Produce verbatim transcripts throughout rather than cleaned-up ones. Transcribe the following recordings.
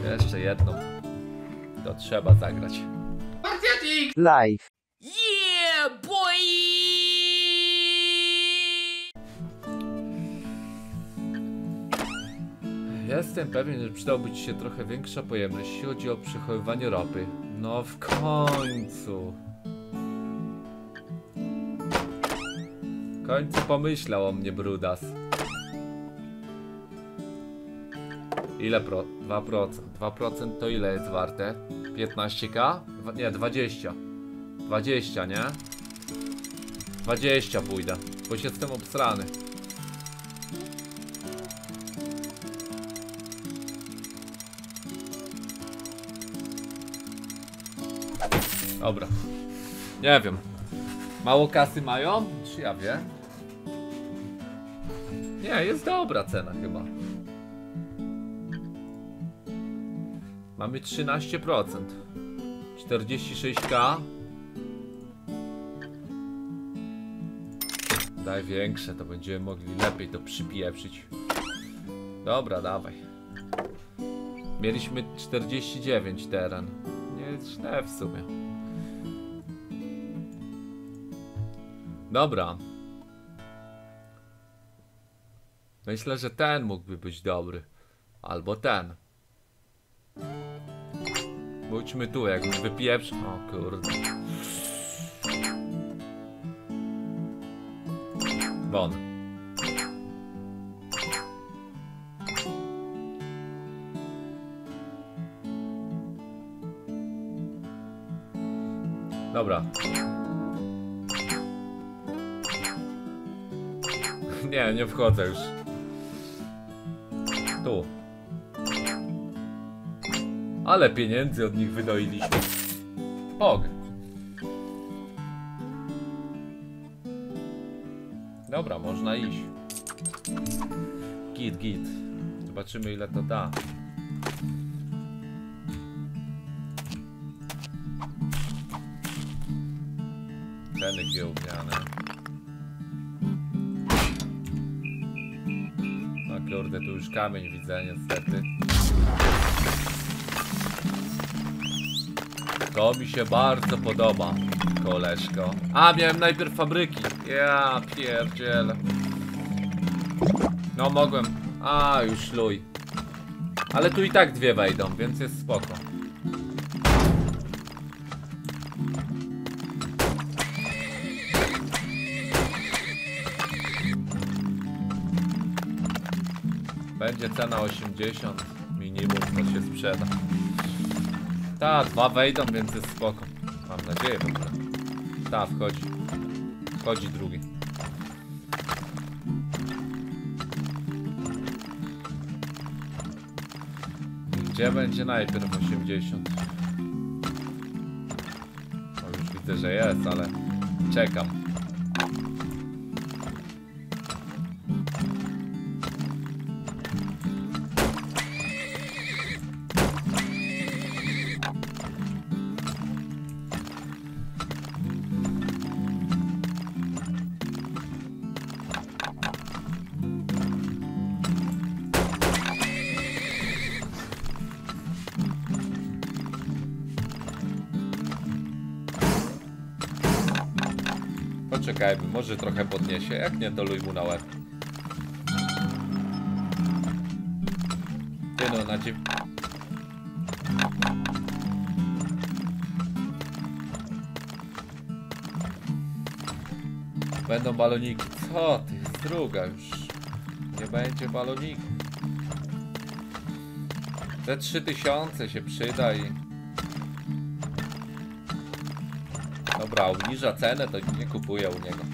Jeszcze jedną. To trzeba zagrać. Live. Yeah, boy! Jestem pewien, że przydałoby ci się trochę większa pojemność, jeśli chodzi o przechowywanie ropy. No w końcu. W końcu pomyślał o mnie brudas. Ile pro? dwa procent. dwa procent to ile jest warte? piętnaście ka? Nie, dwadzieścia. dwadzieścia, nie? dwadzieścia pójdę, bo się jestem obsrany. Dobra. Nie wiem. Mało kasy mają? Czy ja wiem? Nie, jest dobra cena chyba. Mamy trzynaście procent. czterdzieści sześć ka. Daj większe, to będziemy mogli lepiej to przypieprzyć. Dobra, dawaj. Mieliśmy czterdzieści dziewięć teren. Nie jest źle w sumie. Dobra. Myślę, że ten mógłby być dobry. Albo ten. Pójdźmy tu, jak już wypieprz... O kurde. Won. Dobra. Nie, nie wchodzę już. Tu. Ale pieniędzy od nich wydoiliśmy. Pog. Dobra, można iść. Git, git. Zobaczymy, ile to da. Ceny giełdniane. No kurde, tu już kamień widzę niestety. To mi się bardzo podoba, koleżko. A, miałem najpierw fabryki. Ja pierdzielę. No mogłem. A, już luj. Ale tu i tak dwie wejdą, więc jest spoko. Będzie cena osiemdziesiąt. Minimum to się sprzeda. Ta, dwa wejdą, więc jest spoko. Mam nadzieję w ogóle. Ta, wchodzi. Wchodzi drugi. Gdzie będzie najpierw osiemdziesiąt? O, już widzę, że jest, ale czekam. Poczekajmy, może trochę podniesie, jak nie, doluj mu na łeb. Ty no, na dziew... Będą baloniki. Co ty, jest druga już. Nie będzie baloniku. Te trzy tysiące się przyda i... Dobra, obniża cenę, to nie kupuję u niego.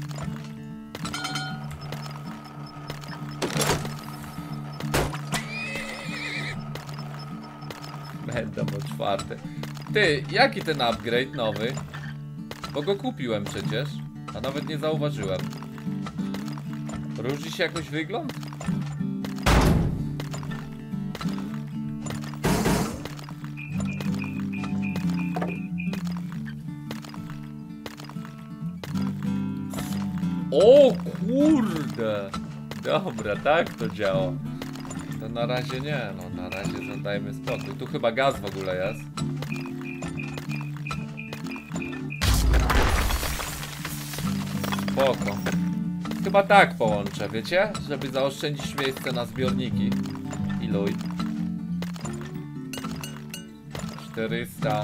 Będę o czwarte. Ty, jaki ten upgrade nowy? Bo go kupiłem przecież, a nawet nie zauważyłem. Różni się jakoś wygląd? O kurde! Dobra, tak to działa. To na razie nie, no na razie zadajmy spokój. Tu chyba gaz w ogóle jest. Spoko. Chyba tak połączę, wiecie? Żeby zaoszczędzić miejsce na zbiorniki. Iluj. czterysta.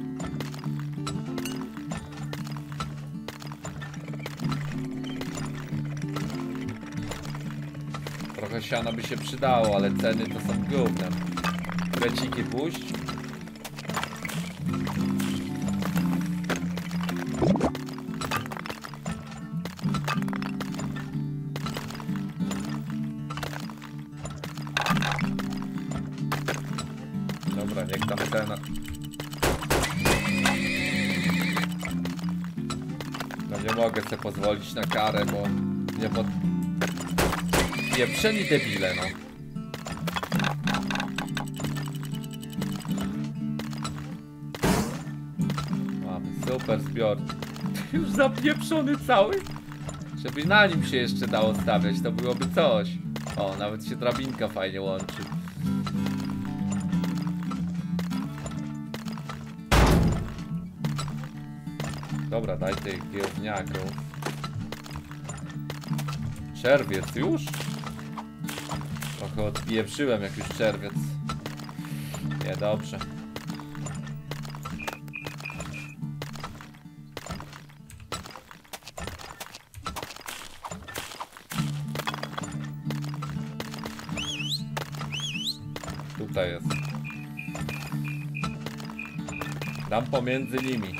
Trochę siana by się przydało, ale ceny to są gównem. Kreciki puść. Dobra, niech tam cena. No nie mogę sobie pozwolić na karę, bo nie pod... Pieprzeni debile, no. Mamy super zbior. Już zapieprzony cały. Żeby na nim się jeszcze dało stawiać, to byłoby coś. O, nawet się drabinka fajnie łączy. Dobra, daj tych giełdniaków. Czerwiec już? Trochę odpieprzyłem jak już czerwiec. Niedobrze. Tutaj jest. Dam pomiędzy nimi.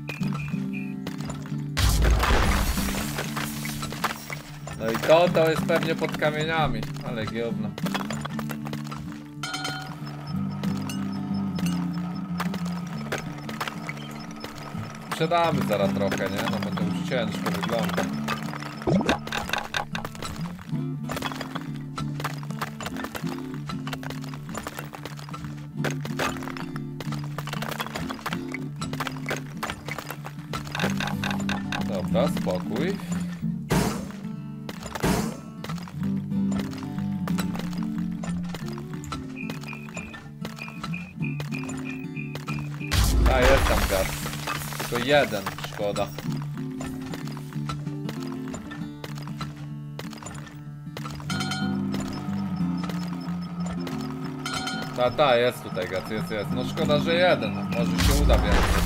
No i to, to jest pewnie pod kamieniami, ale gówno. Sprzedamy zaraz trochę, nie? No bo to już ciężko wygląda. Dobra, spokój. A jest tam gaz. Tylko jeden, szkoda. Ta, ta, jest tutaj gaz, jest, jest. No szkoda, że jeden. Może się uda więcej.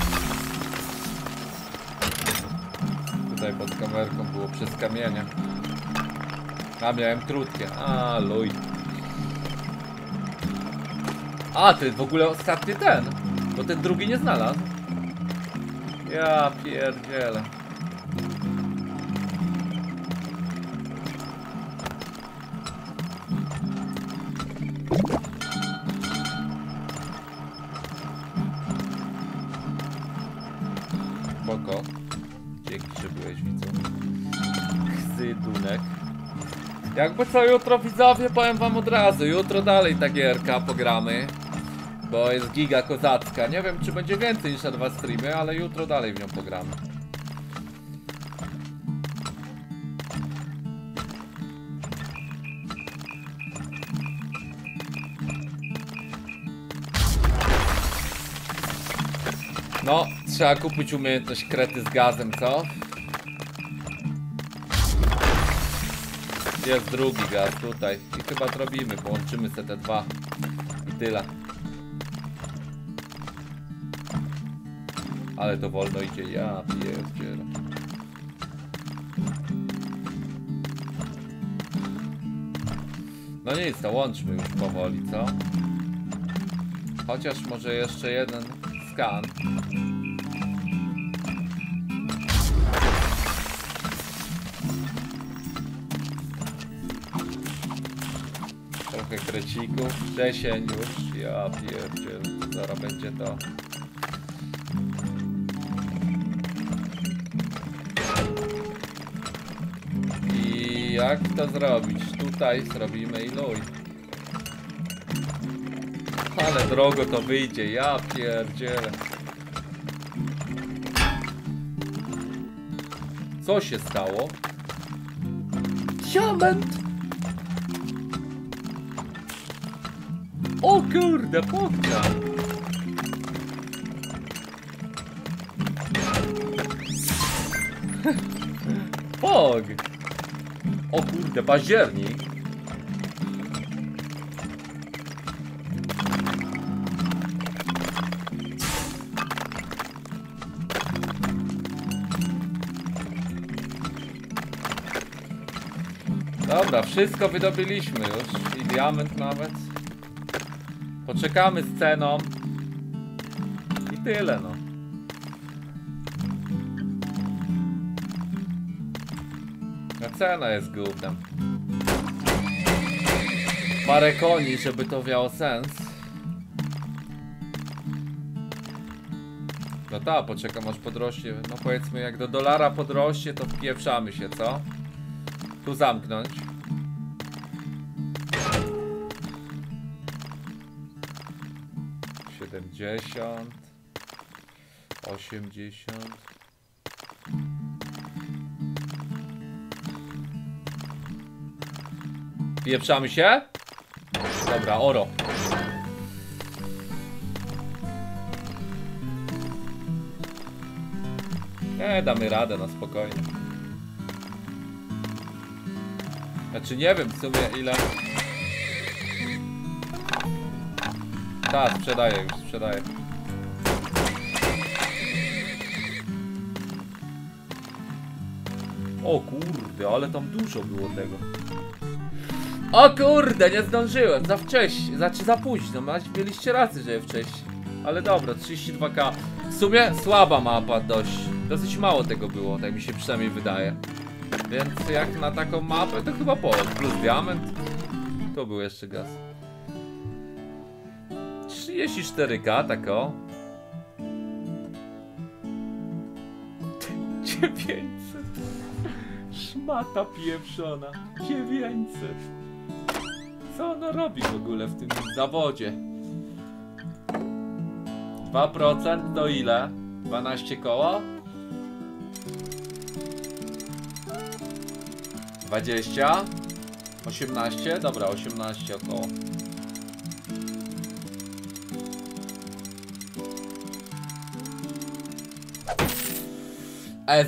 Tutaj pod kamerką było przez kamienie. A miałem krótkie. A, luj. A, ty w ogóle ostatni ten. Bo ten drugi nie znalazł. Ja pierdzielę. Spoko. Dzięki, że byłeś, widzu. Ksydunek. Jakby co jutro, widzowie, powiem wam od razu. Jutro dalej ta gierka pogramy. Bo jest giga kozacka. Nie wiem, czy będzie więcej niż na dwa streamy, ale jutro dalej w nią pogramy. No, trzeba kupić umiejętność krety z gazem, co? Jest drugi gaz tutaj. I chyba zrobimy, połączymy sobie te dwa. I tyle. Ale to wolno idzie, ja pierdzielę. No nic, to łączmy już powoli, co? Chociaż może jeszcze jeden skan. Trochę krecików, wrzesień już, ja pierdzielę, zaraz będzie to. I jak to zrobić? Tutaj zrobimy iluj. Ale drogo to wyjdzie, ja pierdzielę. Co się stało? Diament! O kurde, pokczam. Pog. O kurde, październik. Dobra, wszystko wydobyliśmy już. I diament nawet. Poczekamy z ceną. I tyle no. A cena jest gównem. Parę koni, żeby to miało sens. No ta, poczekam aż podrośnie. No powiedzmy jak do dolara podrośnie, to wpieprzamy się, co? Tu zamknąć. siedemdziesiąt. osiemdziesiąt. Pieprzamy się? Dobra, oro. Nie, damy radę na spokojnie. Znaczy nie wiem w sumie ile. Tak, sprzedaję już, sprzedaję. O kurde, ale tam dużo było tego. O kurde, nie zdążyłem, za wcześnie, znaczy za późno, mieliście rację, że wcześniej. Ale dobra, trzydzieści dwa K. W sumie słaba mapa dość. Dosyć mało tego było, tak mi się przynajmniej wydaje. Więc jak na taką mapę, to chyba po plus diament. Tu był jeszcze gaz. trzydzieści cztery K, tak o. dziewięćset. Szmata pieprzona. dziewięćset. Co ona robi w ogóle w tym zawodzie? dwa procent to ile? dwanaście koła? dwadzieścia? osiemnaście? Dobra, osiemnaście około. Ez.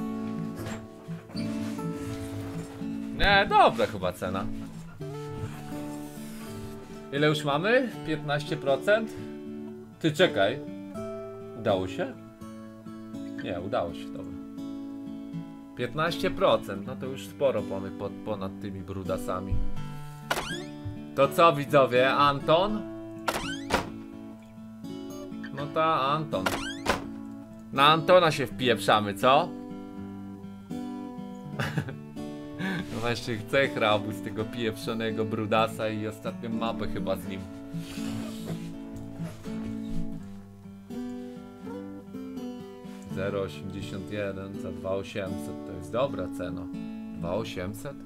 Nie, dobra chyba cena. Ile już mamy? piętnaście procent? Ty czekaj. Udało się? Nie, udało się, dobra. piętnaście procent, no to już sporo mamy pod, ponad tymi brudasami. To co widzowie, Anton? No ta Anton. Na Antona się wpieprzamy, co? No właśnie chcę hrabu z tego pieprzonego brudasa i ostatnią mapę chyba z nim. zero osiemdziesiąt jeden za dwa osiemset, to jest dobra cena. dwa osiemset?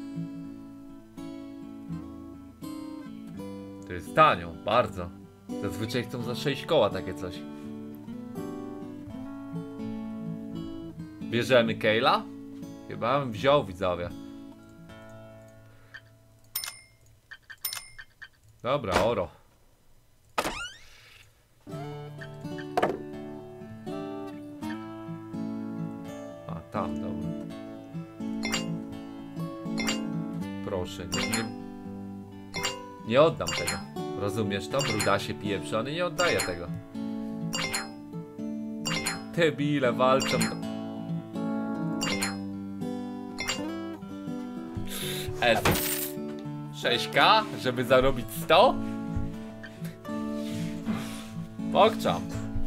To jest tanio, bardzo. Zazwyczaj chcą za sześć koła takie coś. Bierzemy Kejla? Chyba bym wziął, widzowie. Dobra, oro. A, tam, dobra. Proszę, nie, nie, nie oddam tego. Rozumiesz to? Brudasie pieprzony, nie oddaję tego. Debile walczą. S. sześć K, żeby zarobić sto? Pokczam.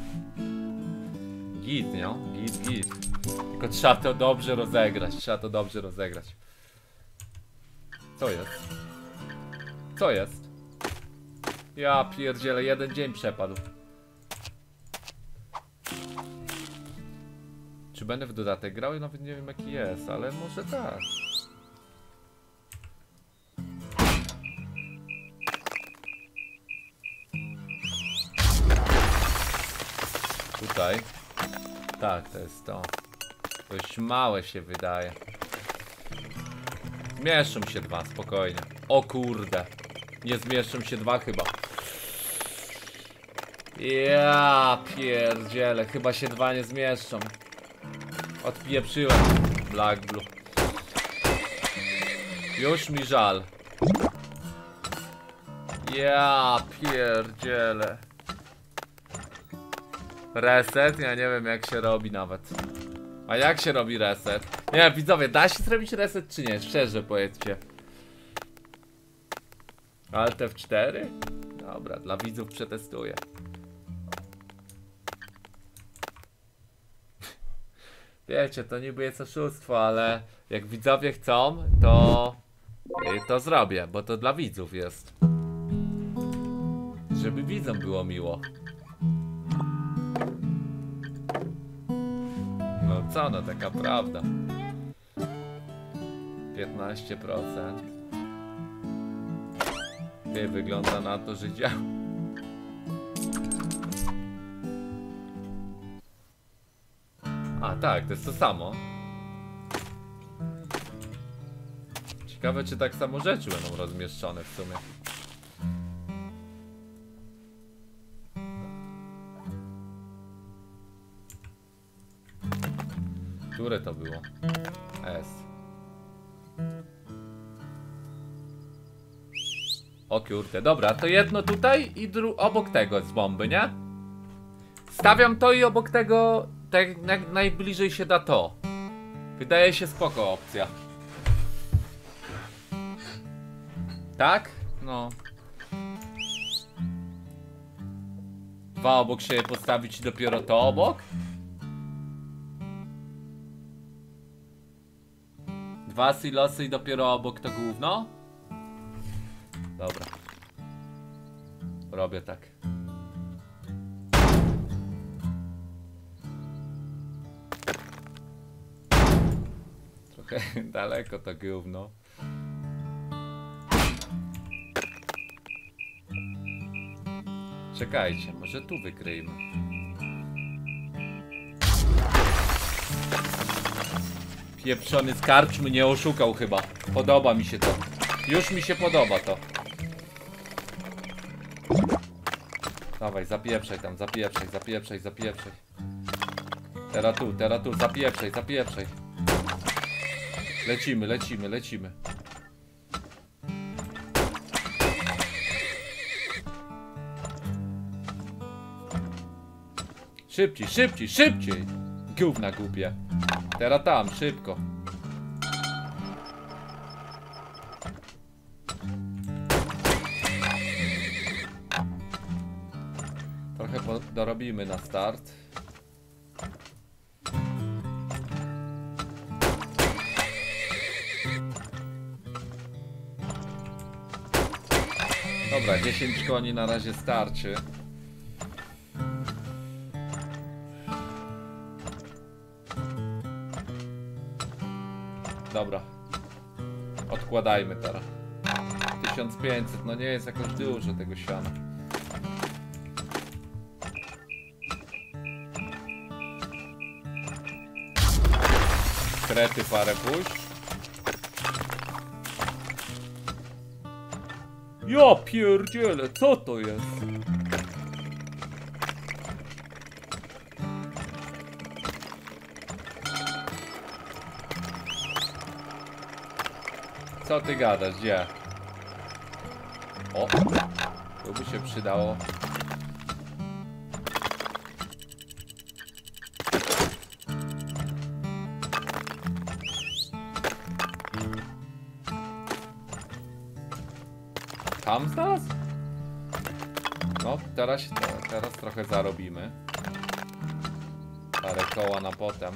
Git, nie? Git, git. Tylko trzeba to dobrze rozegrać. Trzeba to dobrze rozegrać. Co jest? Co jest? Ja pierdzielę, jeden dzień przepadł. Czy będę w dodatek grał? Ja nawet nie wiem jaki jest, ale może tak. Tutaj. Tak, to jest to. Dość małe się wydaje. Zmieszczą się dwa, spokojnie. O kurde. Nie zmieszczą się dwa chyba. Ja pierdziele, chyba się dwa nie zmieszczą. Odpieprzyłem Black Blue. Już mi żal. Ja pierdziele. Reset? Ja nie wiem jak się robi nawet. A jak się robi reset? Nie wiem, widzowie, da się zrobić reset czy nie? Szczerze powiedzcie. Alt F cztery? Dobra, dla widzów przetestuję. Wiecie, to niby jest oszustwo, ale jak widzowie chcą, to to zrobię, bo to dla widzów jest. Żeby widzom było miło. No co, no taka prawda. piętnaście procent. Nie wygląda na to, że działa. A tak, to jest to samo. Ciekawe, czy tak samo rzeczy będą rozmieszczone w sumie. Które to było? S. O kurde, dobra, to jedno tutaj i dru obok tego z bomby, nie? Stawiam to i obok tego, tak jak najbliżej się da to. Wydaje się spoko opcja. Tak? No. Dwa obok siebie postawić i dopiero to obok? Dwa silosy i dopiero obok to gówno? Dobra. Robię tak. Trochę daleko to gówno. Czekajcie, może tu wykryjmy. Pieprzony skarcz mnie oszukał chyba. Podoba mi się to. Już mi się podoba to. Dawaj, zapieprzaj tam, zapieprzaj, zapieprzaj, zapieprzaj. Teraz tu, teraz tu, zapieprzaj, zapieprzaj. Lecimy, lecimy, lecimy. Szybciej, szybciej, szybciej! Gówna głupie. Teraz tam, szybko. Trochę dorobimy na start. Dobra, dziesięć koni na razie starczy. Dobra. Odkładajmy teraz. tysiąc pięćset, no nie jest jakoś dużo tego siana. Krety parę pójść. Ja pierdzielę, co to jest? Co ty gadasz, gdzie? O, to by się przydało. Tam znalazł? No, teraz, teraz trochę zarobimy. Parę koła na potem.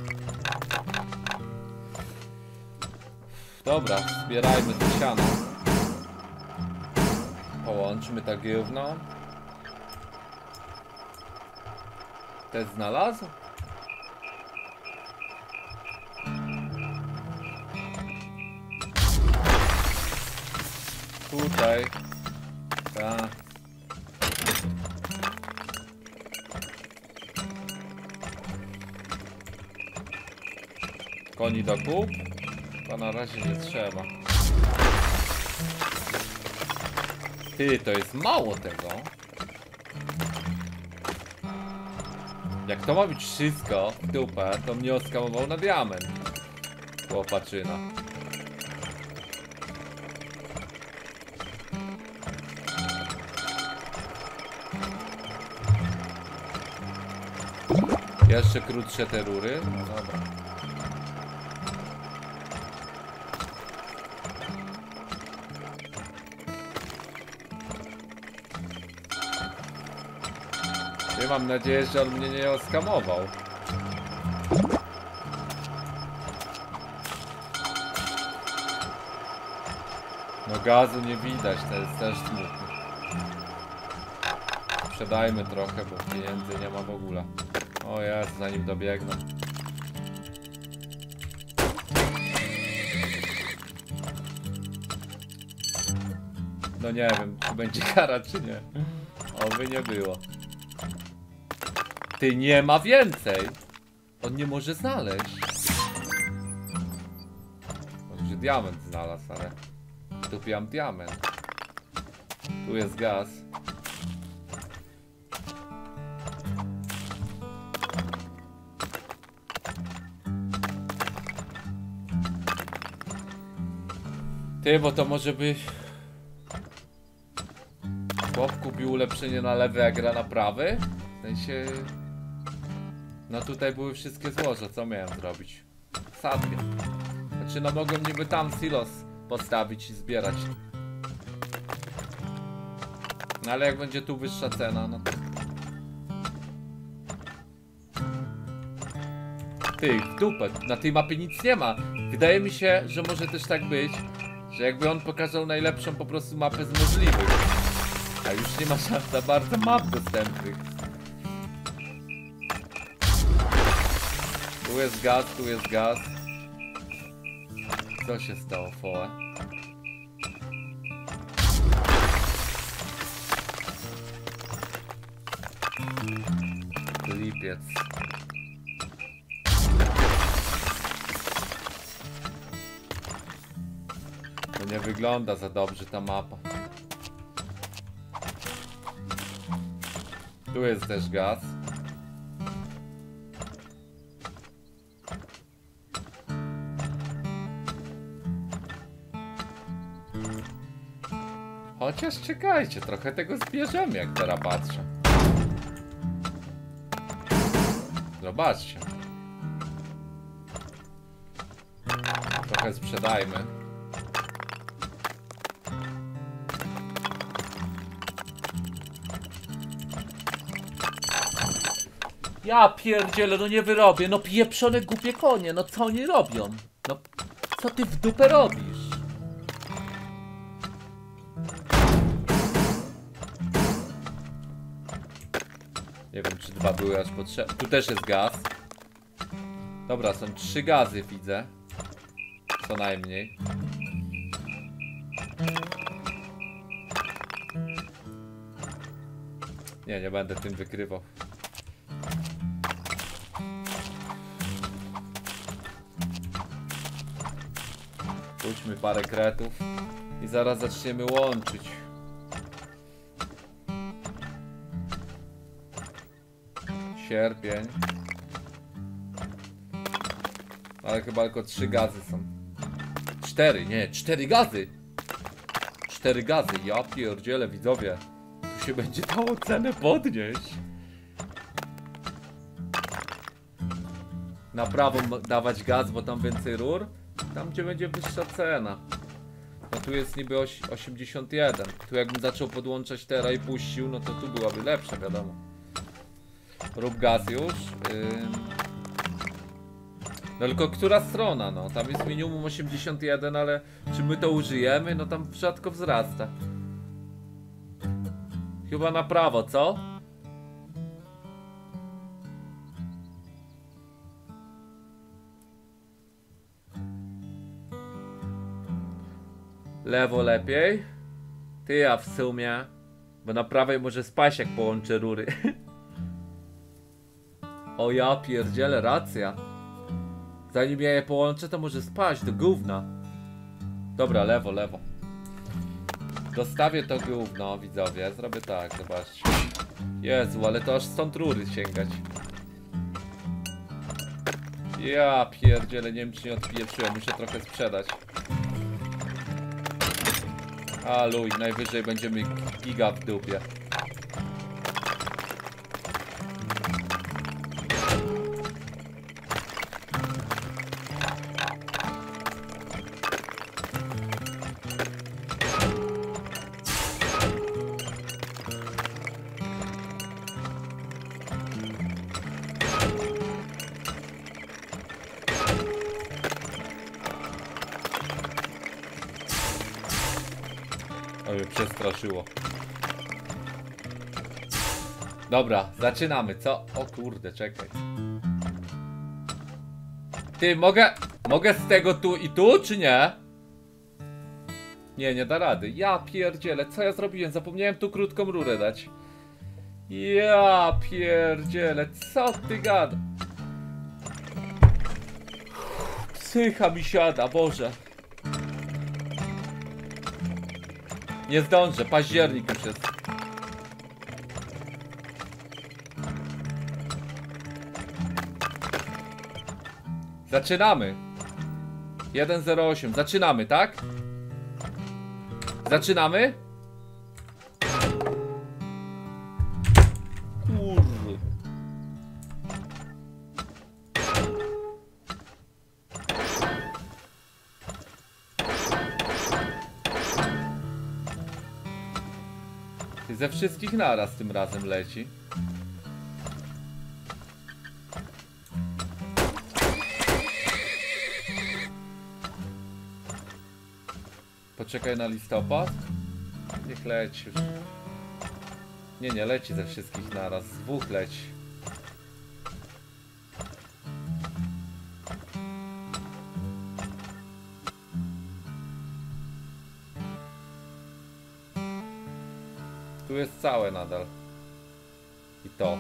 Dobra, zbierajmy to siano. Połączmy to gówno. Te znalazł? Tutaj. Ta. Koni do kup? To na razie nie trzeba. Ty, to jest mało tego. Jak to ma być wszystko w dupę, to mnie oskamował na diament. Chłopaczyna. Jeszcze krótsze te rury. No dobra. Ja mam nadzieję, że on mnie nie oskamował. No gazu nie widać, to jest też smutne. Sprzedajmy trochę, bo pieniędzy nie ma w ogóle. O jest, zanim dobiegną. No nie wiem, czy będzie kara, czy nie. Oby nie było. Ty, nie ma więcej. On nie może znaleźć. Może diament znalazł, ale tupiam diament. Tu jest gaz. Ty, bo to może być... Chłop kupił ulepszenie na lewy, a gra na prawy? W sensie... No tutaj były wszystkie złoża, co miałem zrobić? Sadkę. Znaczy no mogłem niby tam silos postawić i zbierać. No ale jak będzie tu wyższa cena, no to... Ty, w dupę, na tej mapie nic nie ma. Wydaje mi się, że może też tak być, że jakby on pokazał najlepszą po prostu mapę z możliwych. A już nie ma szans za bardzo map dostępnych. Tu jest gaz, tu jest gaz. Co się stało, Foe? Lipiec. To nie wygląda za dobrze ta mapa. Tu jest też gaz. Chociaż czekajcie, trochę tego zbierzemy, jak teraz patrzę. Zobaczcie. Trochę sprzedajmy. Ja pierdzielę, no nie wyrobię, no pieprzone głupie konie, no co oni robią? No, co ty w dupę robisz? Nie wiem, czy dwa były aż potrzebne. Tu też jest gaz. Dobra, są trzy gazy, widzę. Co najmniej. Nie, nie będę tym wykrywał. Puśćmy parę kretów i zaraz zaczniemy łączyć. Sierpień. Ale chyba tylko trzy gazy są. Cztery, nie, cztery gazy. Cztery gazy, ja pierdzielę, widzowie. Tu się będzie dało cenę podnieść. Na prawo dawać gaz, bo tam więcej rur. Tam gdzie będzie wyższa cena. No tu jest niby osiemdziesiąt jeden. Tu jakbym zaczął podłączać teraz i puścił, no to tu byłaby lepsza, wiadomo. Rób gaz już. Ym... No tylko która strona, no? Tam jest minimum osiemdziesiąt jeden, ale czy my to użyjemy? No tam rzadko wzrasta. Chyba na prawo, co? Lewo lepiej. Ty, a w sumie. Bo na prawej może spaść, jak połączę rury. O ja pierdzielę, racja. Zanim ja je połączę, to może spaść do gówna. Dobra, lewo, lewo. Dostawię to gówno, widzowie. Zrobię tak, zobaczcie. Jezu, ale to aż stąd rury sięgać. Ja pierdzielę, nie wiem czy nie odpieprzyłem, muszę trochę sprzedać. A luj, najwyżej będziemy giga w dupie. O, mnie przestraszyło. Dobra, zaczynamy, co? O kurde, czekaj. Ty, mogę... Mogę z tego tu i tu, czy nie? Nie, nie da rady. Ja pierdzielę, co ja zrobiłem? Zapomniałem tu krótką rurę dać. Ja pierdzielę, co ty gada? Psycha mi siada, Boże. Nie zdążę, październik już jest. Zaczynamy. jeden zero osiem, zaczynamy, tak? Zaczynamy? Kurde. Ze wszystkich naraz tym razem leci. Poczekaj na listopad. Niech leci już. Nie, nie leci ze wszystkich naraz. Z dwóch leci. Tu jest całe nadal. I to.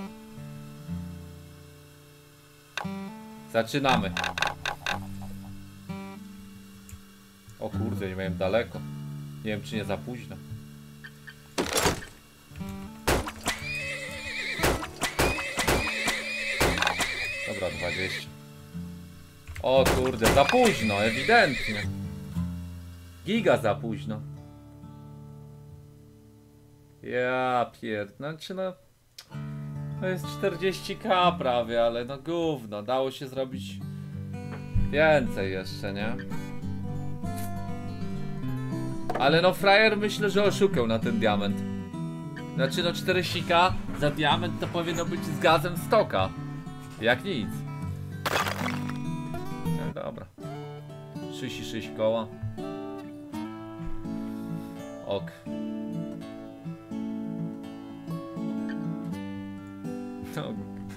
Zaczynamy. O kurde, nie miałem daleko. Nie wiem czy nie za późno. Dobra, dwadzieścia. O kurde, za późno, ewidentnie. Giga za późno. Ja pierd... Znaczy no... To jest czterdzieści ka prawie, ale no gówno. Dało się zrobić więcej jeszcze, nie? Ale no frajer myślę, że oszukał na ten diament. Znaczy no czterdzieści ka za diament to powinno być z gazem stoka. Jak nic. No dobra. trzydzieści sześć koła. Ok. No.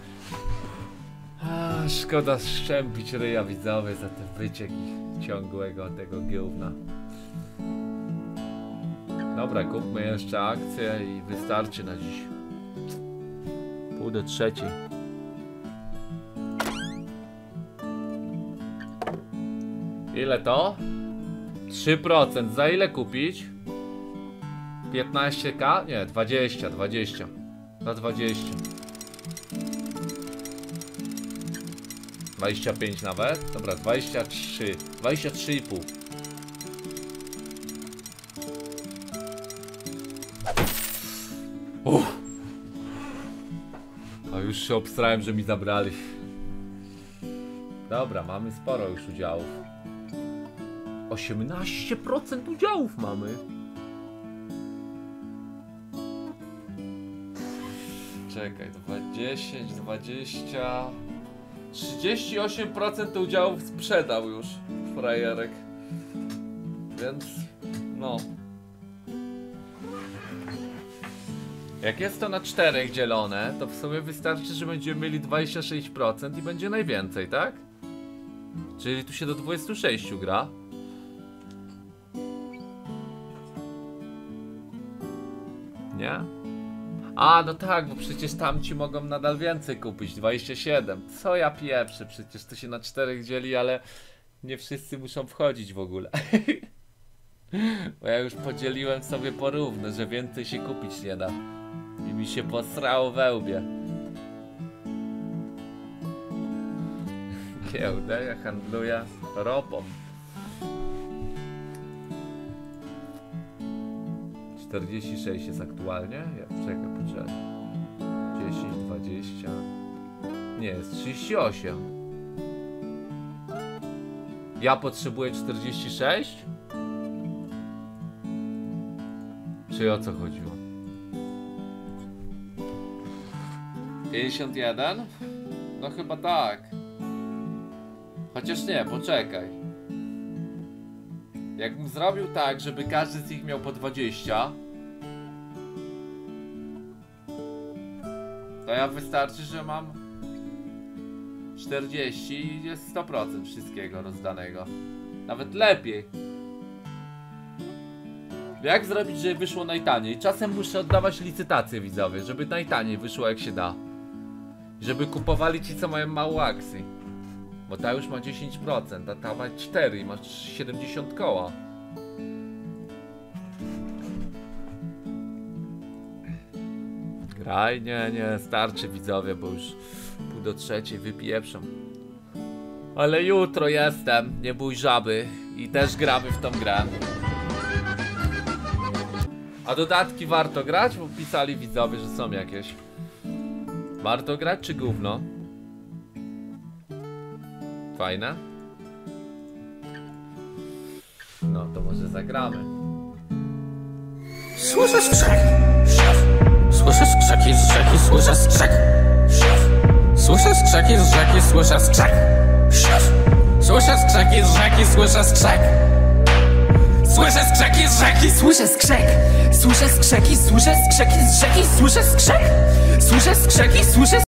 A, szkoda szczępić ryja widzowie za te wycieki ciągłego tego gówna. Dobra, kupmy jeszcze akcję i wystarczy na dziś. Pół do trzeciej. Ile to? trzy procent. Za ile kupić? piętnaście ka? Nie, dwadzieścia, dwadzieścia. Za dwadzieścia. dwadzieścia pięć nawet? Dobra, dwadzieścia trzy. dwadzieścia trzy i pół. Uff. A już się obstrałem, że mi zabrali. Dobra, mamy sporo już udziałów. osiemnaście procent udziałów mamy. Czekaj, dwadzieścia, dwadzieścia... trzydzieści osiem procent udziałów sprzedał już frajerek. Więc no. Jak jest to na czterech dzielone, to w sumie wystarczy, że będziemy mieli dwadzieścia sześć procent i będzie najwięcej, tak? Czyli tu się do dwudziestu sześciu gra. Nie? A, no tak, bo przecież tamci mogą nadal więcej kupić, dwadzieścia siedem. Co ja pieprzę, przecież to się na czterech dzieli, ale nie wszyscy muszą wchodzić w ogóle. Bo ja już podzieliłem sobie porówno, że więcej się kupić nie da. I mi się posrało we łbie. giełdę, ja handluję ropą. czterdzieści sześć jest aktualnie? Ja, czekaj, poczekaj. dziesięć, dwadzieścia... Nie, jest trzydzieści osiem. Ja potrzebuję czterdzieści sześć? Czy o co chodziło? pięćdziesiąt jeden? No chyba tak. Chociaż nie, poczekaj. Jakbym zrobił tak, żeby każdy z nich miał po dwadzieścia, to ja wystarczy, że mam czterdzieści i jest sto procent wszystkiego rozdanego. Nawet lepiej. Jak zrobić, żeby wyszło najtaniej? Czasem muszę oddawać licytację, widzowie, żeby najtaniej wyszło jak się da. Żeby kupowali ci, co mają mało akcji. Bo ta już ma dziesięć procent, a ta ma cztery i ma siedemdziesiąt koła. Graj, nie, nie, starczy, widzowie, bo już pół do trzeciej wypieprzą. Ale jutro jestem, nie bój żaby, i też gramy w tą grę. A dodatki warto grać? Bo pisali widzowie, że są jakieś. Warto grać czy gówno? Fajne? No to może zagramy. Słyszę skrzek. Słyszę skrzeki z rzeki, słyszę skrzek. Słyszę skrzeki z rzeki, słyszę skrzek. Słyszę skrzeki z rzeki, słyszę skrzek. Słyszę skrzeki z rzeki, słyszę skrzek. Słyszę skrzeki, słyszę skrzeki z rzeki, słyszę skrzek. Słyszę skrzeki, słyszę